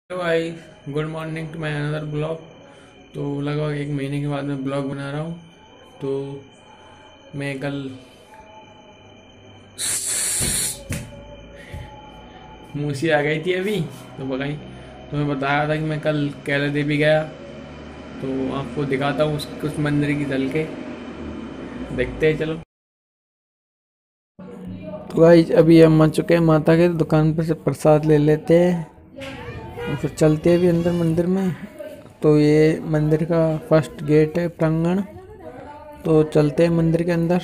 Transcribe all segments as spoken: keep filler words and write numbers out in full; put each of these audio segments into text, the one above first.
Hello भाई, good morning to my another blog. तो लगभग एक महीने के बाद मैं ब्लॉग बना रहा हूँ। तो मैं कल मूसी आ गई थी अभी, तो बगाई तो मैं बताया था कि मैं कल कैला देवी गया। तो आपको दिखाता हूँ उस उस मंदिर की झलके, देखते हैं चलो। तो भाई अभी हम आ चुके हैं माता के दुकान पर से प्रसाद ले लेते हैं और फिर चलते हैं भी अंदर मंदिर में। तो ये मंदिर का फर्स्ट गेट है, प्रांगण। तो चलते हैं मंदिर के अंदर।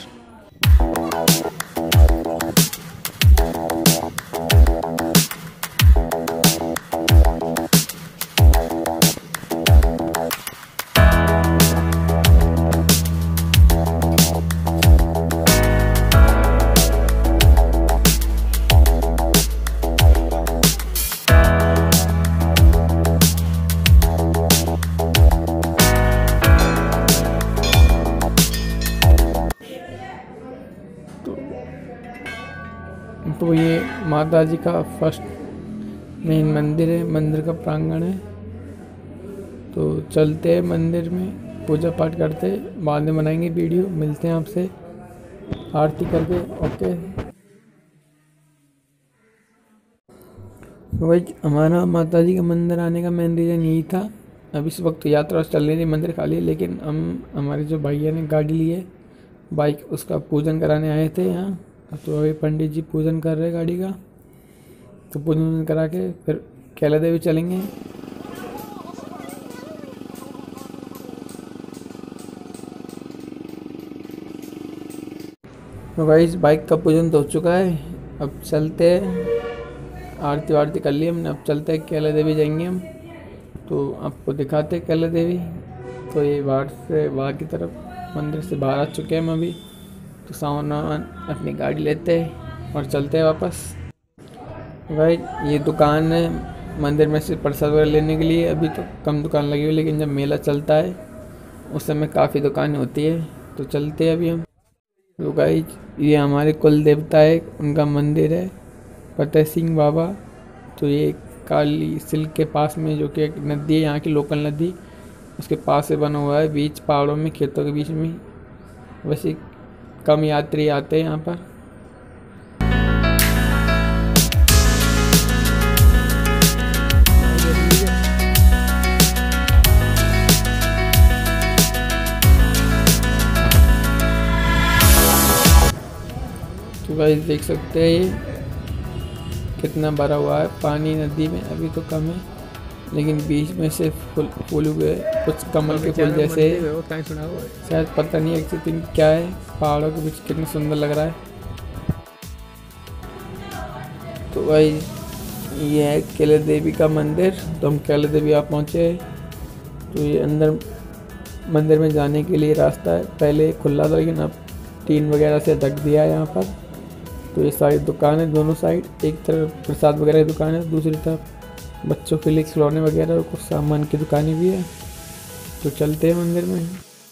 तो ये माता जी का फर्स्ट मेन मंदिर है, मंदिर का प्रांगण है। तो चलते हैं मंदिर में, पूजा पाठ करते हैं, बाद में बनाएंगे वीडियो। मिलते हैं आपसे आरती करके। ओके। तो भाई हमारा माता जी का मंदिर आने का मेन रीज़न यही था। अब इस वक्त यात्रा चल रही थी, मंदिर खाली है, लेकिन हम हमारे जो भैया ने गाड़ी ली है, बाइक, उसका पूजन कराने आए थे यहाँ। तो अभी पंडित जी पूजन कर रहे हैं गाड़ी का। तो पूजन करा के फिर कैला देवी चलेंगे। तो भाई इस बाइक का पूजन तो हो चुका है, अब चलते हैं। आरती वारती कर ली हमने, अब चलते हैं कैला देवी जाएंगे हम। तो आपको दिखाते हैं कैला देवी। तो ये बाहर से बाहर की तरफ मंदिर से बाहर आ चुके हैं हम अभी। तो सामान अपनी गाड़ी लेते हैं और चलते हैं वापस। भाई ये दुकान है मंदिर में से प्रसाद वगैरह लेने के लिए। अभी तो कम दुकान लगी हुई, लेकिन जब मेला चलता है उस समय काफ़ी दुकानें होती है। तो चलते हैं अभी हम। तो भाई ये हमारे कुल देवता है, उनका मंदिर है, फतेह सिंह बाबा। तो ये काली सिल्क के पास में, जो कि एक नदी है यहाँ की लोकल नदी, उसके पास से बना हुआ है, बीच पहाड़ों में, खेतों के बीच में। वैसे कम यात्री आते हैं यहाँ पर। तो गाइस देख सकते हैं ये कितना भरा हुआ है पानी नदी में। अभी तो कम है, लेकिन बीच में से फूल फूल हुए, कुछ कमल के फूल जैसे, शायद पता नहीं एक्चुअली क्या है। पहाड़ों के बीच कितना सुंदर लग रहा है। तो भाई ये है कैला देवी का मंदिर। तो हम कैला देवी आप पहुँचे। तो ये अंदर मंदिर में जाने के लिए रास्ता है, पहले खुला था लेकिन अब टीन वगैरह से ढक दिया है यहाँ पर। तो ये सारी दुकान है दोनों साइड, एक तरफ प्रसाद वगैरह की दुकान है, दूसरी तरफ बच्चों के लिए खिलौने वगैरह और कुछ सामान की दुकानें भी है। तो चलते हैं मंदिर में।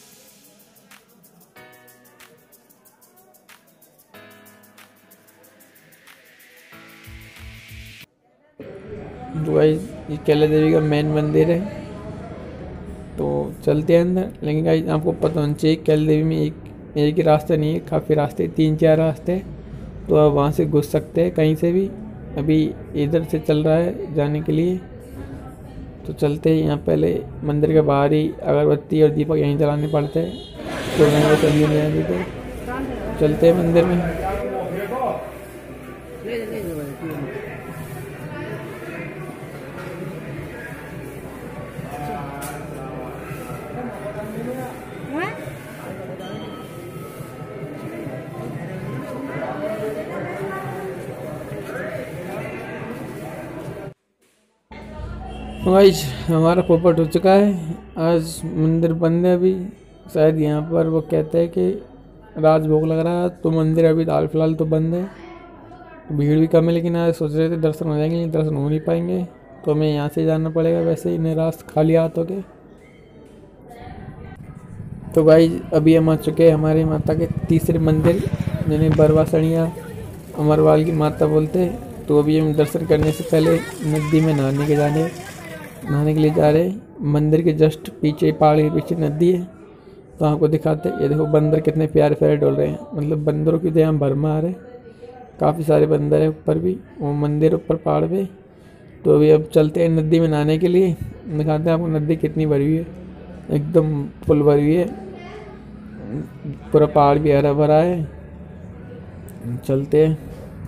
तो भाई ये कैला देवी का मेन मंदिर है। तो चलते हैं अंदर, लेकिन भाई आपको पता होना चाहिए कैला देवी में एक एक ही रास्ता नहीं है, काफ़ी रास्ते, तीन चार रास्ते। तो आप वहाँ से घुस सकते हैं कहीं से भी। अभी इधर से चल रहा है जाने के लिए। तो चलते हैं। यहाँ पहले मंदिर के बाहर ही अगरबत्ती और दीपक यहीं जलाने पड़ते हैं। तो मैं चलिए नहीं अभी तो चलते हैं मंदिर में। भाई हमारा पोपट हो चुका है। आज मंदिर बंद है अभी, शायद यहाँ पर वो कहते हैं कि राजभोग लग रहा है, तो मंदिर अभी हाल फिलहाल तो बंद है। भीड़ भी कम है, लेकिन आज सोच रहे थे दर्शन हो जाएंगे, लेकिन दर्शन हो नहीं पाएंगे। तो हमें यहाँ से जाना पड़ेगा, वैसे ही निराश खाली हाथ हो के। तो भाई अभी हम आ चुके हैं हमारी माता के तीसरे मंदिर, जिन्हें बरवासणिया अमरवाल की माता बोलते हैं। तो अभी हम दर्शन करने से पहले नदी में नहाने के जाने नहाने के लिए जा रहे हैं। मंदिर के जस्ट पीछे, पहाड़ के पीछे नदी है, तो आपको दिखाते हैं। ये देखो बंदर कितने प्यारे प्यारे डोल रहे हैं, मतलब बंदरों की तो यहाँ भरमार है, काफ़ी सारे बंदर है ऊपर भी, वो मंदिर ऊपर पहाड़ पे। तो अभी अब चलते हैं नदी में नहाने के लिए, दिखाते हैं आपको नदी कितनी भरी हुई है, एकदम फुल भरी हुई है, पूरा पहाड़ भी हरा भरा है। चलते हैं।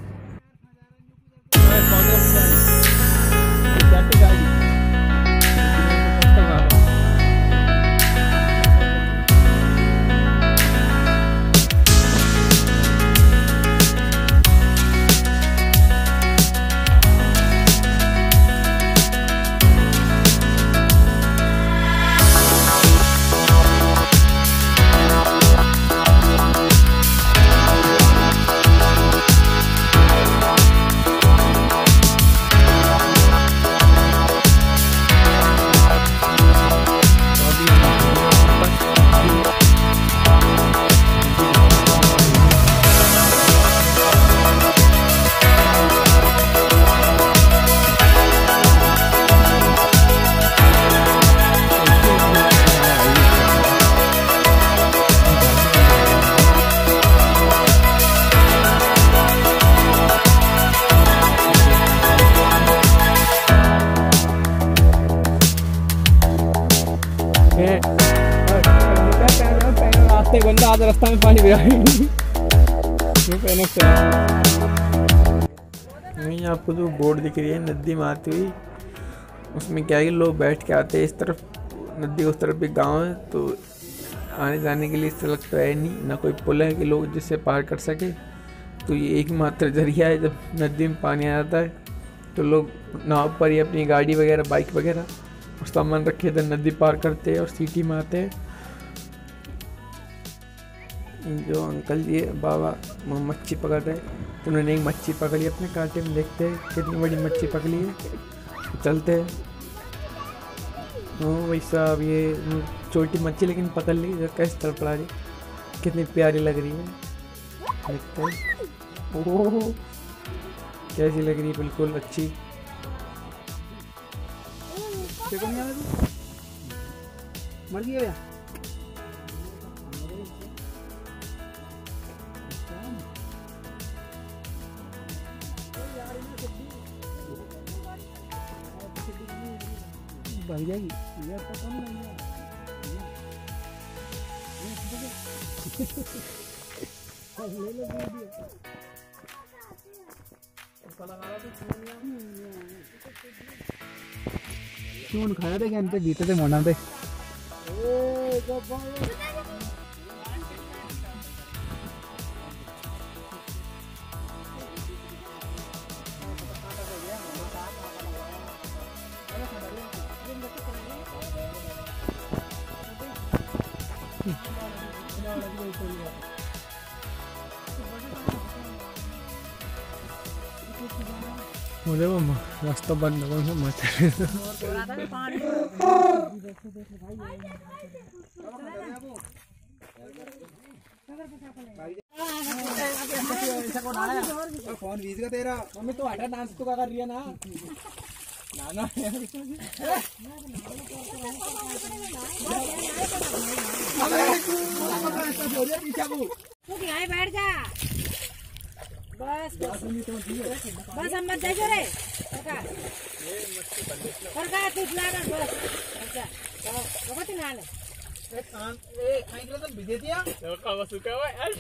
बंदा आज रास्ता में पानी गिरा नहीं। आपको जो बोर्ड दिख रही है नदी में आती हुई, उसमें क्या है कि लोग बैठ के आते हैं इस तरफ, नदी उस तरफ भी गांव है, तो आने जाने के लिए सड़क तो है नहीं, ना कोई पुल है कि लोग जिससे पार कर सके। तो ये एकमात्र जरिया है, जब नदी में पानी आ जाता है तो लोग नाव पर ही अपनी गाड़ी वगैरह, बाइक वगैरह और सामान रखे थे नदी पार करते हैं और सिटी में आते हैं। जो अंकल जी बाबा वो मच्छी पकड़ रहे, तो उन्होंने एक मच्छी पकड़ी अपने कांटे में, देखते हैं कितनी बड़ी मच्छी पकड़ी है। चलते हैं। ओ भाई साहब, ये छोटी मच्छी लेकिन पकड़ ली, कैसे तड़पड़ा रही, कितनी प्यारी लग रही है, देखते हैं। ओह कैसी लग रही है, बिल्कुल अच्छी। मर गया भाग जाएगी यार, पता नहीं यार। ले लो क्यों खाया थे, क्या बीते थे मोना पे। मुझे वो रास्ता बंद कौन सा मत फोन बीज का तेरा मम्मी तो आटा डांस तो कर रही है ना नाना बैठ जा बस बस बस हम मत जाइए रे सरकार सरकार तू लाना बस अच्छा तो कति नाल ए कान ए खाई के तो भिजे दिया तो का बस का है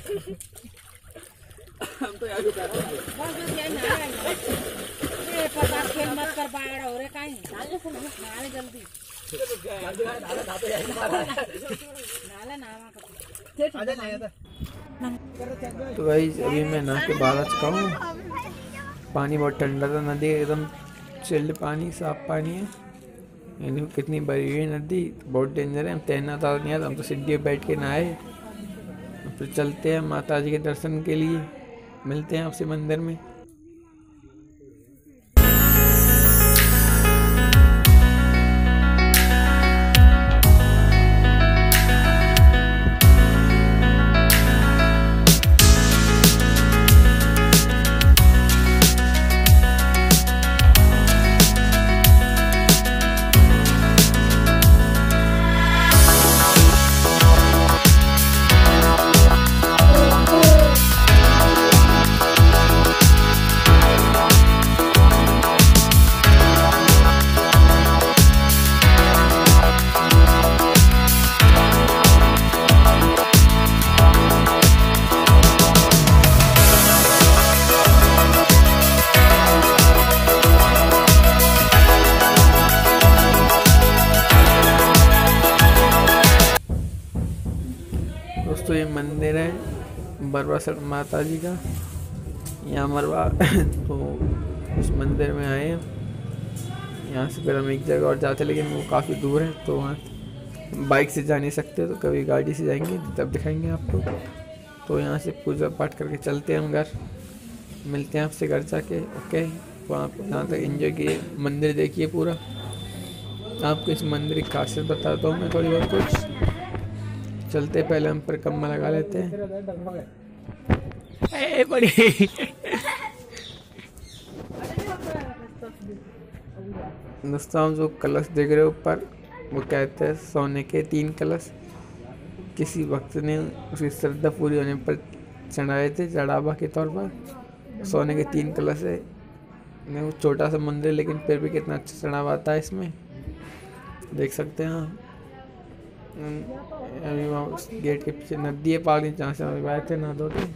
हम तो यार कर बस बस ये ना ए पता खेल मत कर बाड़ा हो रे काई नाले जल्दी नाला ना तो यार नाला नावा कर आजा नहीं आता। तो भाई अभी मैं नहा के बाहर आ चुका हूँ, पानी बहुत ठंडा था, नदी एकदम चिल्ड पानी, साफ पानी है। यानी कितनी बड़ी हुई है नदी, बहुत डेंजर है, हम तैरना था नहीं आता, हम तो सीढ़ी पे बैठ के नहाए। फिर चलते हैं माता जी के दर्शन के लिए, मिलते हैं आपसे मंदिर में। दोस्तों ये मंदिर है बरवासर माता जी का, यहाँ मरवा तो उस मंदिर में आए हैं। यहाँ से फिर हम एक जगह और जाते, लेकिन वो काफ़ी दूर है तो वहाँ बाइक से जा नहीं सकते, तो कभी गाड़ी से जाएंगे तब दिखाएंगे आपको। तो यहाँ से पूजा पाठ करके चलते हैं हम घर, मिलते हैं आपसे घर जाके। ओके, वहाँ पर जहाँ तक एंजॉय किए, मंदिर देखिए पूरा। आपको इस मंदिर की खासियत बताता हूँ मैं थोड़ी बहुत कुछ। चलते पहले हम पर कम्मा लगा लेते हैं। ए, बड़ी दोस्तों हम जो कलश देख रहे हो ऊपर, वो कहते हैं सोने के तीन कलश। किसी वक्त ने उसकी श्रद्धा पूरी होने पर चढ़ाए थे, चढ़ावा के तौर पर। सोने के तीन कलश है। वो छोटा सा मंदिर, लेकिन फिर भी कितना अच्छा चढ़ावा आता है इसमें, देख सकते हैं आप। अभी वहाँ गेट के पीछे नदी है, पानी जहाँ से हम आए थे नहा धो के।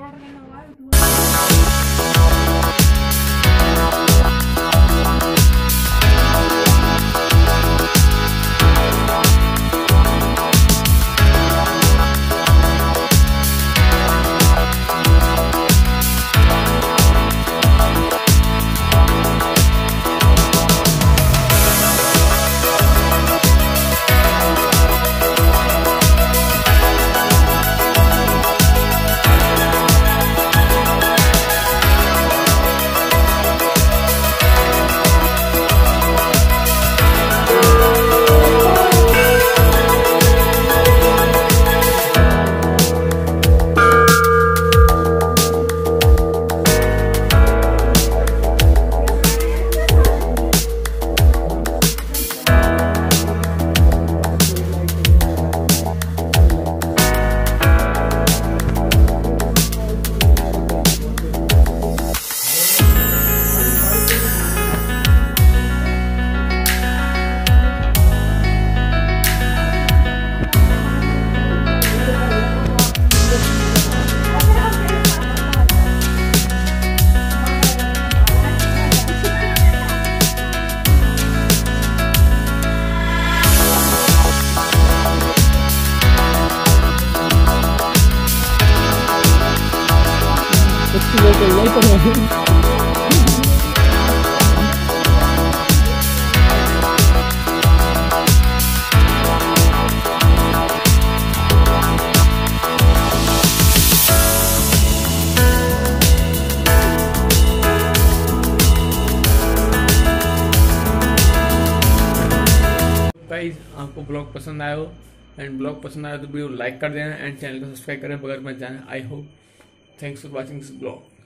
गाइस आपको ब्लॉग पसंद आया हो, एंड ब्लॉग पसंद आया तो वीडियो लाइक कर देना, एंड चैनल को सब्सक्राइब करें बगैर मत जाना। I hope thanks for watching this blog.